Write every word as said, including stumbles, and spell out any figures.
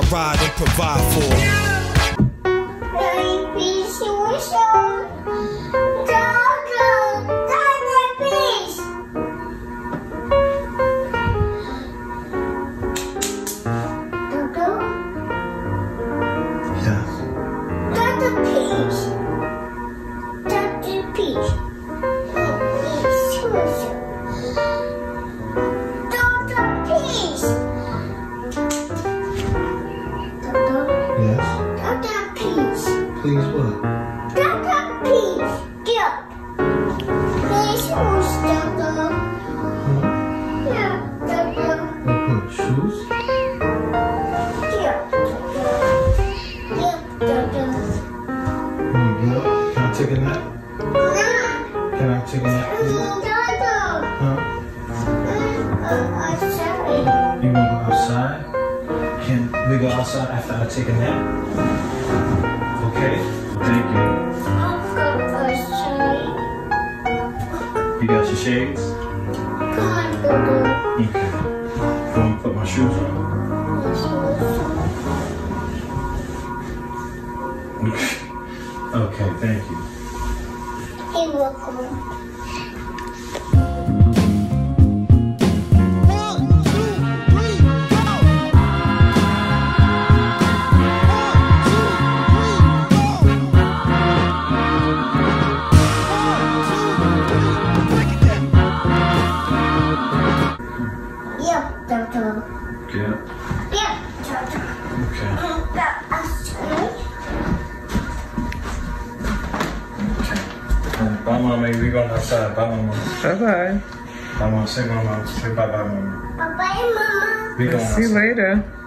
ride and provide for. Please what? Doctor, please, get up. Please, who's Doctor? Huh? Yeah, Doctor. What, shoes? Yeah, Doctor. Yeah, Doctor. Can you get up? Can I take a nap? Nah. Can I take a nap, please? Doctor. Huh? Uh, I'm sorry. You wanna go outside? Can we go outside after I take a nap? Okay, thank you. I'll go outside. You got your shades? Come on, Doctor. Okay. You want me to put my shoes on? Okay, thank you. You're welcome. Doctor. Yeah. Yeah, Doctor. Okay. Okay. Bye, mommy. We going outside. Bye, mama. Bye bye. Bye, mama. Say, mama. Say bye, bye, mama. Bye, bye, Mama. We going See you outside. later.